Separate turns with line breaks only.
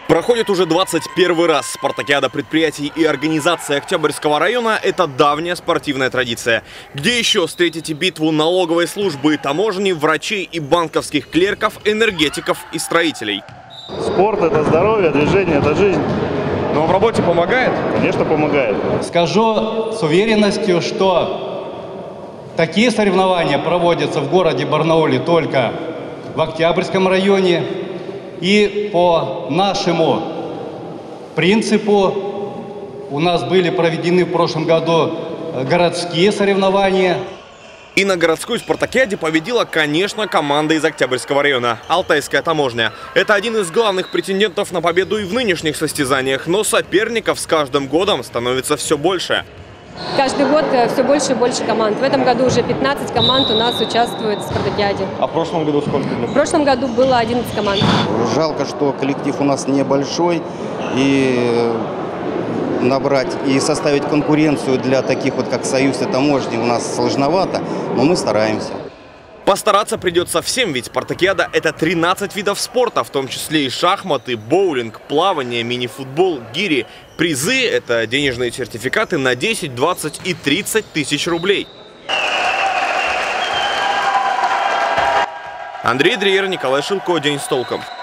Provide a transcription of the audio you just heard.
Проходит уже 21 раз. Спартакиада предприятий и организации Октябрьского района – это давняя спортивная традиция. Где еще встретите битву налоговой службы, таможни, врачей и банковских клерков, энергетиков и строителей?
Спорт – это здоровье, движение – это жизнь.
Но в работе помогает?
Конечно, помогает.
Скажу с уверенностью, что такие соревнования проводятся в городе Барнауле только в Октябрьском районе. И по нашему принципу у нас были проведены в прошлом году городские соревнования.
И на городской спартакиаде победила, конечно, команда из Октябрьского района – Алтайская таможня. Это один из главных претендентов на победу и в нынешних состязаниях, но соперников с каждым годом становится все больше.
Каждый год все больше и больше команд. В этом году уже 15 команд у нас участвует в спартакиаде.
А в прошлом году сколько?
В прошлом году было 11 команд.
Жалко, что коллектив у нас небольшой, и набрать и составить конкуренцию для таких вот, как Союз и таможни, у нас сложновато, но мы стараемся.
Постараться придется всем, ведь спартакиада – это 13 видов спорта, в том числе и шахматы, боулинг, плавание, мини-футбол, гири. Призы – это денежные сертификаты на 10, 20 и 30 тысяч рублей. Андрей Дриер, Николай Шилко. День с толком.